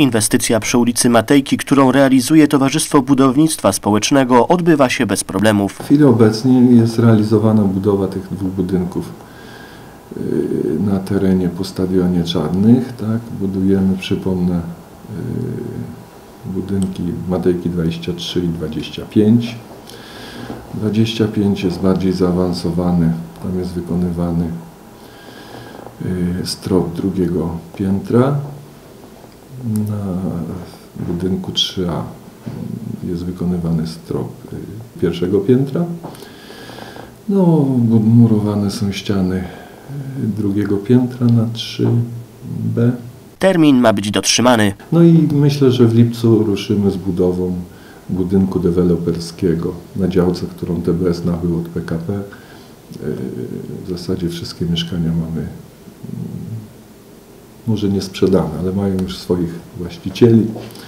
Inwestycja przy ulicy Matejki, którą realizuje Towarzystwo Budownictwa Społecznego, odbywa się bez problemów. W chwili obecnej jest realizowana budowa tych dwóch budynków na terenie po Stadionie Czarnych. Tak? Budujemy, przypomnę, budynki Matejki 23 i 25. 25 jest bardziej zaawansowany, tam jest wykonywany strop drugiego piętra. Na budynku 3A jest wykonywany strop pierwszego piętra. No, murowane są ściany drugiego piętra na 3B. Termin ma być dotrzymany. No i myślę, że w lipcu ruszymy z budową budynku deweloperskiego na działce, którą TBS nabył od PKP. W zasadzie wszystkie mieszkania mamy, może nie sprzedane, ale mają już swoich właścicieli.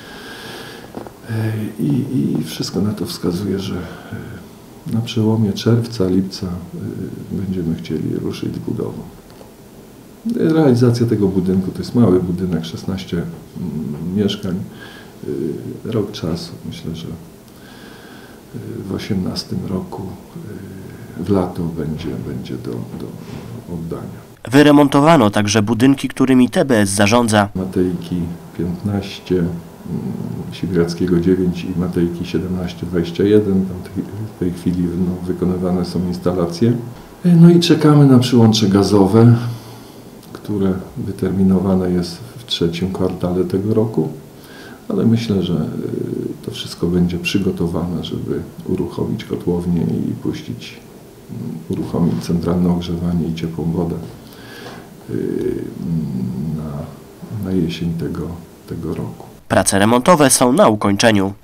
I wszystko na to wskazuje, że na przełomie czerwca, lipca będziemy chcieli ruszyć z budową. Realizacja tego budynku to jest mały budynek, 16 mieszkań, rok czasu. Myślę, że w 2018 roku, w lato będzie do oddania. Wyremontowano także budynki, którymi TBS zarządza. Matejki 15, Siwierackiego 9 i Matejki 17-21. Tam w tej chwili wykonywane są instalacje. No i czekamy na przyłącze gazowe, które wyterminowane jest w trzecim kwartale tego roku. Ale myślę, że to wszystko będzie przygotowane, żeby uruchomić kotłownię i uruchomić centralne ogrzewanie i ciepłą wodę na jesień tego roku. Prace remontowe są na ukończeniu.